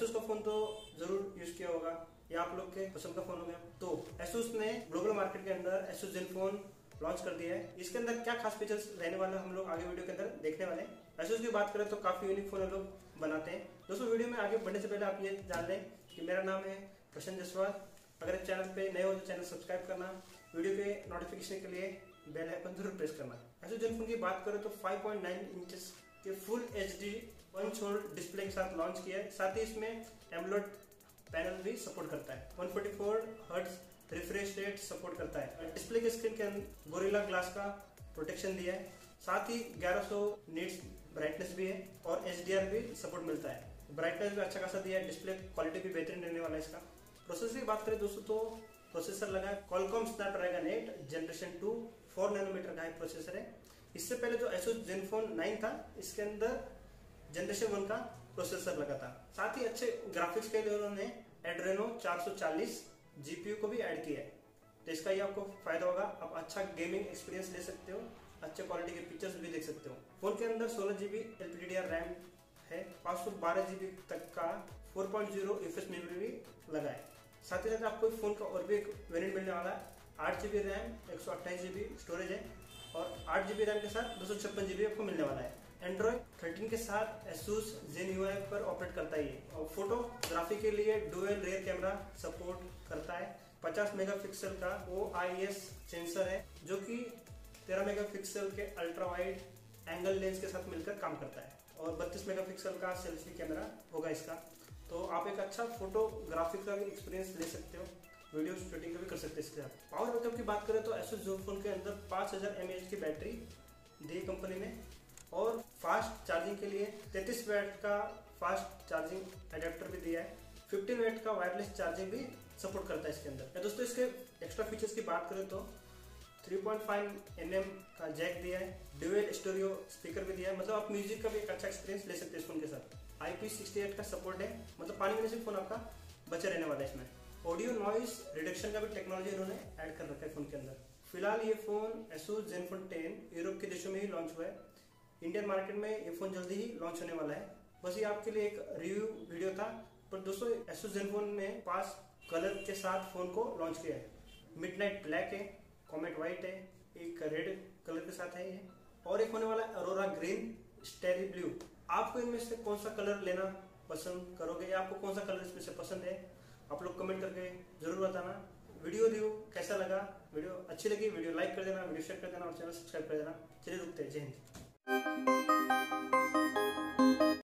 Asus का phone तो जरूर यूज किया होगा, या आप लोग के पसंद का फोन हो गया। तो एसोस ने ग्लोबल मार्केट के अंदर एसोस जेनफोन लॉन्च कर दिया है। इसके अंदर क्या खास फीचर्स रहने वाले हम लोग आगे वीडियो के अंदर देखने वाले हैं। एसोस की बात करें तो काफी यूनिक फोन लोग बनाते हैं। दोस्तों वीडियो में आगे बढ़ने से पहले आप ये जान लें कि मेरा नाम है प्रशांत जायसवाल। अगर चैनल पे नए हो तो चैनल सब्सक्राइब करना, वीडियो के नोटिफिकेशन के लिए बेल आइकन जरूर प्रेस करना। एसोस जेनफोन की बात करें तो 5.9 इंचेस के full HD punch hole display के साथ लॉन्च किया है। साथ ही इसमें एमोलेड पैनल भी सपोर्ट करता है। 144 हर्ट्ज रिफ्रेश रेट सपोर्ट करता है। डिस्प्ले के स्क्रीन के अंदर गोरिल्ला ग्लास का प्रोटेक्शन दिया है। साथ ही 1100 निट्स ब्राइटनेस भी है और HDR भी सपोर्ट मिलता है। ब्राइटनेस भी अच्छा खासा दिया है। डिस्प्ले क्वालिटी भी बेहतरीन रहने वाला है इसका। प्रोसेसर की बात करें दोस्तों तो प्रोसेसर लगा है क्वालकॉम स्नैपड्रैगन 8 जनरेशन 2 4 नैनोमीटर का है प्रोसेसर है। इससे पहले जो एसोस जेनफोन 9 था इसके अंदर जनरेशन 1 का प्रोसेसर लगा था। साथ ही अच्छे ग्राफिक्स के लिए उन्होंने एड्रेनो 440 GPU को भी ऐड किया है। तो इसका ये आपको फायदा होगा, आप अच्छा गेमिंग एक्सपीरियंस ले सकते हो, अच्छे क्वालिटी के पिक्चर्स भी देख सकते हो। फोन के अंदर 16GB LPDDR रैम है, 512GB तक का 4.0 UFS मेमोरी भी लगा है। साथ ही साथ आपको फोन का और भी एक वेरिएंट मिलने वाला है। 8GB रैम 128GB स्टोरेज है और 8GB रैम के साथ 256GB आपको मिलने वाला है। एंड्रॉइड 13 के साथ एसोस जेन UI पर ऑपरेट करता है ये। और फोटोग्राफी के लिए डुअल रियर कैमरा सपोर्ट करता है। 50 मेगापिक्सल का OIS सेंसर है जो कि 13 मेगापिक्सल के अल्ट्रा वाइड एंगल लेंस के साथ मिलकर काम करता है और 32 मेगापिक्सल का सेल्फी कैमरा होगा इसका। तो आप एक अच्छा फोटोग्राफी का भी एक्सपीरियंस ले सकते हो, वीडियो शूटिंग भी कर सकते हैं इसके साथ। पावर बैकअप की बात करें तो एसोस जेनफोन के अंदर 5000 mAh की बैटरी दी कंपनी ने और फास्ट चार्जिंग के लिए 33 वाट का फास्ट चार्जिंग एडेप्टर भी दिया है। 15 वाट का वायरलेस चार्जिंग भी सपोर्ट करता है इसके अंदर। दोस्तों इसके एक्स्ट्रा फीचर्स की बात करें तो 3.5 mm का जैक दिया है, ड्यूअल स्टूडियो स्पीकर भी दिया है, मतलब आप म्यूजिक का भी एक अच्छा एक्सपीरियंस ले सकते हैं इस फोन के साथ। IP68 का सपोर्ट है, मतलब पानी में से फोन आपका बचा रहने वाला है इसमें। ऑडियो नॉइस रिडक्शन का भी टेक्नोलॉजी इन्होंने ऐड कर रखा है फोन के अंदर। फिलहाल ये फोन एसोस जेनफोन 10 यूरोप के देशों में ही लॉन्च हुआ है। इंडियन मार्केट में ये फोन जल्दी ही लॉन्च होने वाला है। बस ये आपके लिए एक रिव्यू वीडियो था। पर दोस्तों एसोस जेनफोन ने 5 कलर के साथ फोन को लॉन्च किया है। मिडनाइट ब्लैक है, कॉमेट व्हाइट है, एक रेड कलर के साथ है ये, और एक होने वाला है अरोरा ग्रीन, स्टेरी ब्लू। आपको इनमें से कौन सा कलर लेना पसंद करोगे या आपको कौन सा कलर इसमें से पसंद है, आप लोग कमेंट करके जरूर बताना। वीडियो रिव्यू कैसा लगा, वीडियो अच्छी लगी वीडियो लाइक कर देना, वीडियो शेयर कर देना और चैनल सब्सक्राइब कर देना। चलिए रुकते हैं, जय हिंद।